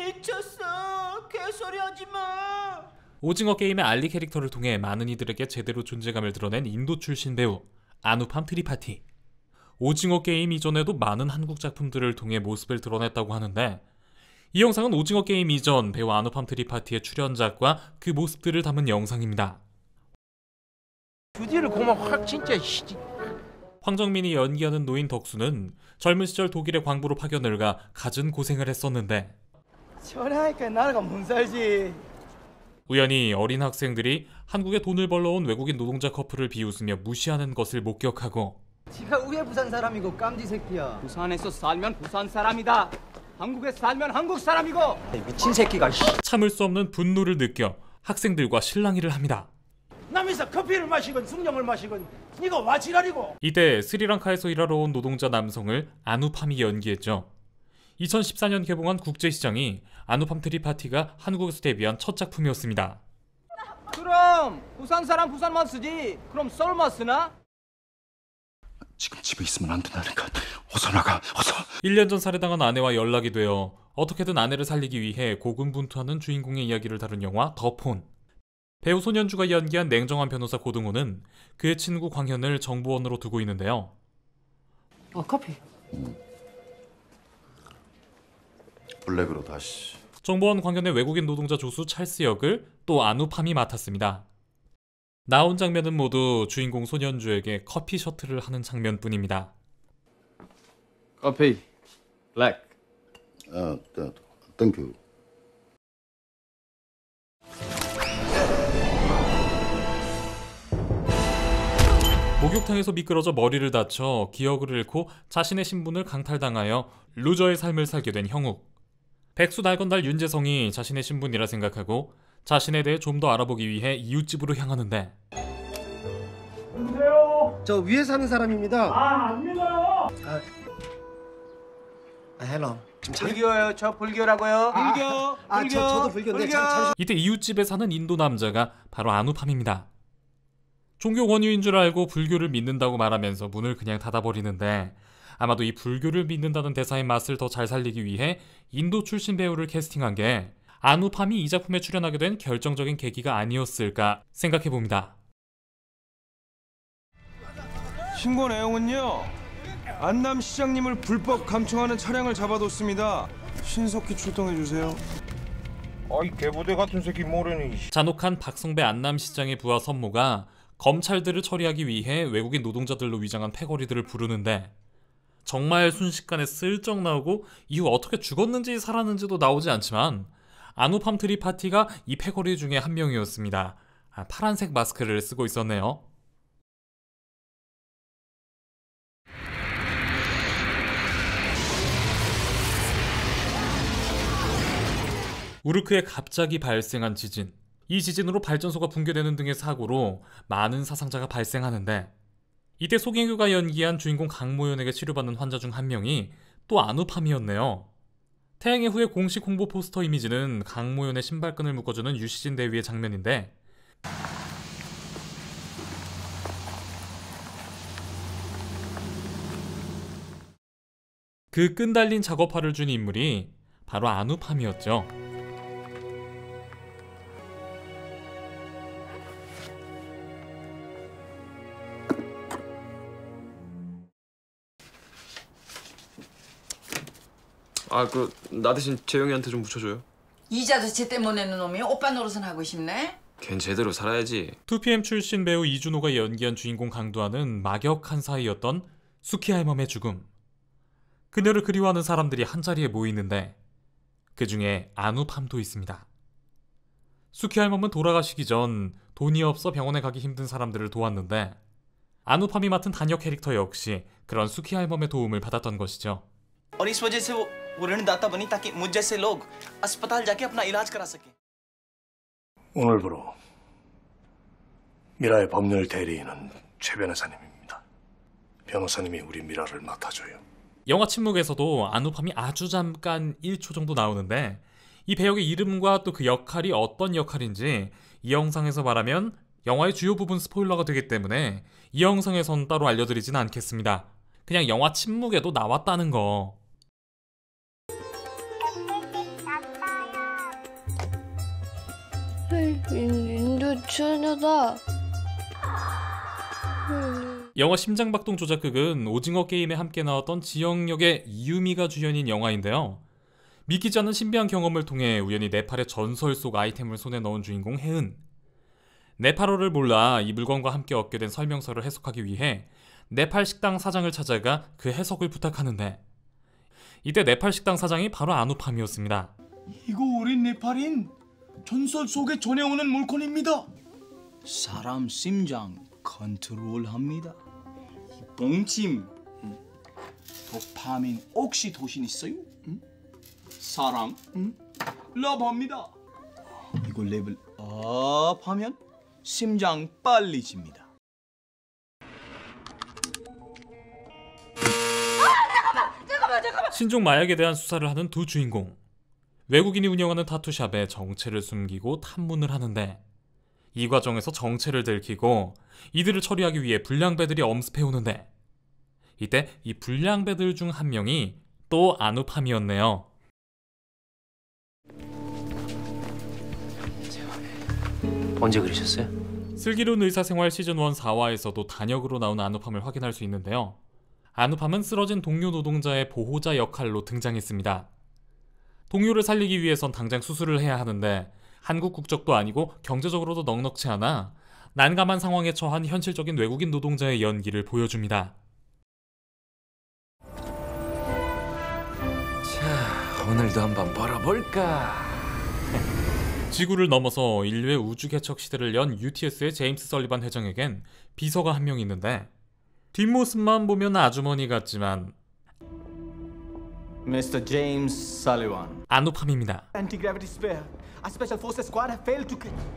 미쳤어. 개소리 하지 마. 오징어 게임의 알리 캐릭터를 통해 많은 이들에게 제대로 존재감을 드러낸 인도 출신 배우 아누팜 트리파티. 오징어 게임 이전에도 많은 한국 작품들을 통해 모습을 드러냈다고 하는데, 이 영상은 오징어 게임 이전 배우 아누팜 트리파티의 출연작과 그 모습들을 담은 영상입니다. 주디를 고마 확 진짜. 황정민이 연기하는 노인 덕수는 젊은 시절 독일의 광부로 파견을 가 갖은 고생을 했었는데, 저래하니까 나라가 못 살지. 우연히 어린 학생들이 한국에 돈을 벌러 온 외국인 노동자 커플을 비웃으며 무시하는 것을 목격하고, 지가 우회 부산 사람이고 깜지 새끼야. 부산에서 살면 부산 사람이다. 한국에 살면 한국 사람이고. 미친 새끼가. 참을 수 없는 분노를 느껴 학생들과 실랑이를 합니다. 남에서 커피를 마시건 숭늉을 마시건 니가 와 지랄이고. 이때 스리랑카에서 일하러 온 노동자 남성을 아누팜이 연기했죠. 2014년 개봉한 국제시장이 아누팜 트리파티가 한국에서 데뷔한 첫 작품이었습니다. 그럼 부산 사람 부산만 쓰지. 그럼 서울만 쓰나? 지금 집에 있으면 안 된다니까. 어서 나가, 어서. 1년 전 살해당한 아내와 연락이 되어 어떻게든 아내를 살리기 위해 고군분투하는 주인공의 이야기를 다룬 영화 더 폰. 배우 손현주가 연기한 냉정한 변호사 고등호는 그의 친구 광현을 정보원으로 두고 있는데요. 커피. 블랙으로 다시. 정보원 광현의 외국인 노동자 조수 찰스 역을 또 아누팜이 맡았습니다. 나온 장면은 모두 주인공 손현주에게 커피 셔틀을 하는 장면뿐입니다. 커피. 블랙. 땡큐. 목욕탕에서 미끄러져 머리를 다쳐 기억을 잃고 자신의 신분을 강탈당하여 루저의 삶을 살게 된 형욱. 백수 날건달 윤재성이 자신의 신분이라 생각하고 자신에 대해 좀 더 알아보기 위해 이웃집으로 향하는데, 누구세요? 저 위에 사는 사람입니다. 안 믿어요. 헬로. 불교요. 저 불교라고요. 불교. 저도 불교인데. 이때 이웃집에 사는 인도 남자가 바로 아누팜입니다. 종교 권유인 줄 알고 불교를 믿는다고 말하면서 문을 그냥 닫아버리는데, 아마도 이 불교를 믿는다는 대사의 맛을 더 잘 살리기 위해 인도 출신 배우를 캐스팅한 게 아누팜이 이 작품에 출연하게 된 결정적인 계기가 아니었을까 생각해봅니다. 신고 내용은요, 안남 시장님을 불법 감청하는 차량을 잡아뒀습니다. 신속히 출동해주세요. 아이 개부대 같은 새끼 모르니. 잔혹한 박성배 안남시장의 부하 선모가 검찰들을 처리하기 위해 외국인 노동자들로 위장한 패거리들을 부르는데, 정말 순식간에 슬쩍 나오고 이후 어떻게 죽었는지 살았는지도 나오지 않지만 아누팜 트리파티가 이 패거리 중에 한 명이었습니다. 파란색 마스크를 쓰고 있었네요. 우르크에 갑자기 발생한 지진. 이 지진으로 발전소가 붕괴되는 등의 사고로 많은 사상자가 발생하는데, 이때 송혜교가 연기한 주인공 강모연에게 치료받는 환자 중 한 명이 또 아누팜이었네요. 태양의 후예 공식 홍보 포스터 이미지는 강모연의 신발끈을 묶어주는 유시진 대위의 장면인데, 그 끈 달린 작업화를 준 인물이 바로 아누팜이었죠. 나 대신 재영이한테 좀 묻혀줘요. 이자도 제때 못 내는 놈이 오빠 노릇은 하고 싶네? 걘 제대로 살아야지. 2PM 출신 배우 이준호가 연기한 주인공 강두아는 막역한 사이였던 수키 할멈의 죽음. 그녀를 그리워하는 사람들이 한자리에 모이는데 그 중에 아누팜도 있습니다. 수키 할멈은 돌아가시기 전 돈이 없어 병원에 가기 힘든 사람들을 도왔는데, 아누팜이 맡은 단역 캐릭터 역시 그런 수키 할멈의 도움을 받았던 것이죠. और इस वजह से वो ऋणदाता बनी ताकि मुझ जैसे लोग अस्पताल जाके अपना इलाज करा सके. 오늘부로 미라의 법률 대리인은 최 변호사님입니다. 변호사님이 우리 미라를 맡아줘요. 영화 침묵에서도 아누팜이 아주 잠깐 1초 정도 나오는데, 이 배역의 이름과 또 그 역할이 어떤 역할인지 이 영상에서 말하면 영화의 주요 부분 스포일러가 되기 때문에 이 영상에선 따로 알려드리진 않겠습니다. 그냥 영화 침묵에도 나왔다는 거. 인도 처녀다. 영화 심장박동 조작극은 오징어 게임에 함께 나왔던 지영 역의 이유미가 주연인 영화인데요. 믿기지 않는 신비한 경험을 통해 우연히 네팔의 전설 속 아이템을 손에 넣은 주인공 혜은. 네팔어를 몰라 이 물건과 함께 얻게 된 설명서를 해석하기 위해 네팔 식당 사장을 찾아가 그 해석을 부탁하는데, 이때 네팔 식당 사장이 바로 아누팜이었습니다. 이거 우리 네팔인 전설 속에 전해오는 물건입니다. 사람 심장 컨트롤합니다. 봉침 도파민 옥시토신 있어요? 사랑 러브합니다. 이거 레벨 업 하면 심장 빨리 집니다. 신종 마약에 대한 수사를 하는 두 주인공. 외국인이 운영하는 타투샵에 정체를 숨기고 탐문을 하는데, 이 과정에서 정체를 들키고 이들을 처리하기 위해 불량배들이 엄습해오는데, 이때 이 불량배들 중 한 명이 또 아누팜이었네요. 언제 그러셨어요? 슬기로운 의사생활 시즌1 4화에서도 단역으로 나온 아누팜을 확인할 수 있는데요. 아누팜은 쓰러진 동료 노동자의 보호자 역할로 등장했습니다. 동료를 살리기 위해선 당장 수술을 해야 하는데 한국 국적도 아니고 경제적으로도 넉넉치 않아 난감한 상황에 처한 현실적인 외국인 노동자의 연기를 보여줍니다. 자, 오늘도 한번 벌어볼까? 지구를 넘어서 인류의 우주 개척 시대를 연 UTS의 제임스 설리반 회장에겐 비서가 한 명 있는데, 뒷모습만 보면 아주머니 같지만 Mr. James Sullivan. 아누팜입니다. Anti-gravity spare. Our special forces squad have failed to kill.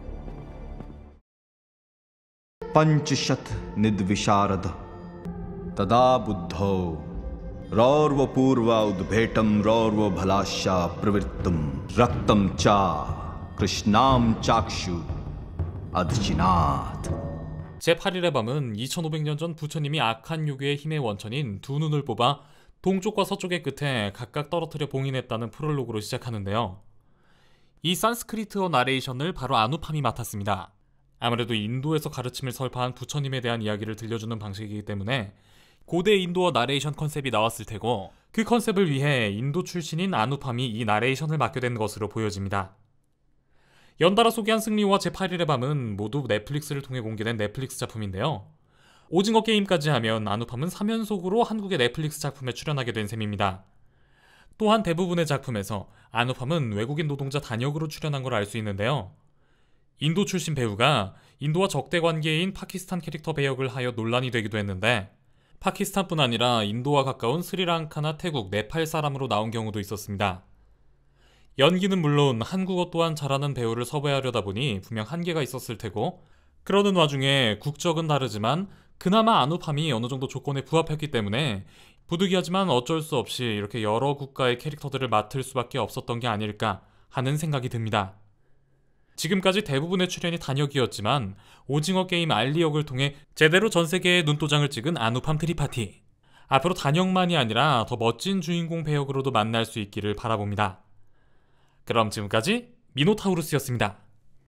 पंचशत निद्विशारद तदा बुद्धौ रौर्व पूर्व उद्भेटम रौर्व भलाशा प्रवृत्तम रक्तम चा कृष्णाम चाक्षु अधचिनाथ. 제8일의 밤은 2500년 전 부처님이 악한 요괴의 힘의 원천인 두 눈을 뽑아 동쪽과 서쪽의 끝에 각각 떨어뜨려 봉인했다는 프롤로그로 시작하는데요. 이 산스크리트어 나레이션을 바로 아누팜이 맡았습니다. 아무래도 인도에서 가르침을 설파한 부처님에 대한 이야기를 들려주는 방식이기 때문에 고대 인도어 나레이션 컨셉이 나왔을 테고, 그 컨셉을 위해 인도 출신인 아누팜이 이 나레이션을 맡게 된 것으로 보여집니다. 연달아 소개한 승리호와 제8일의 밤은 모두 넷플릭스를 통해 공개된 넷플릭스 작품인데요. 오징어 게임까지 하면 아누팜은 3연속으로 한국의 넷플릭스 작품에 출연하게 된 셈입니다. 또한 대부분의 작품에서 아누팜은 외국인 노동자 단역으로 출연한 걸 알 수 있는데요. 인도 출신 배우가 인도와 적대 관계인 파키스탄 캐릭터 배역을 하여 논란이 되기도 했는데, 파키스탄뿐 아니라 인도와 가까운 스리랑카나 태국, 네팔 사람으로 나온 경우도 있었습니다. 연기는 물론 한국어 또한 잘하는 배우를 섭외하려다 보니 분명 한계가 있었을 테고, 그러는 와중에 국적은 다르지만 그나마 아누팜이 어느 정도 조건에 부합했기 때문에 부득이하지만 어쩔 수 없이 이렇게 여러 국가의 캐릭터들을 맡을 수밖에 없었던 게 아닐까 하는 생각이 듭니다. 지금까지 대부분의 출연이 단역이었지만 오징어 게임 알리 역을 통해 제대로 전 세계에 눈도장을 찍은 아누팜 트리파티. 앞으로 단역만이 아니라 더 멋진 주인공 배역으로도 만날 수 있기를 바라봅니다. 그럼 지금까지 미노타우루스였습니다.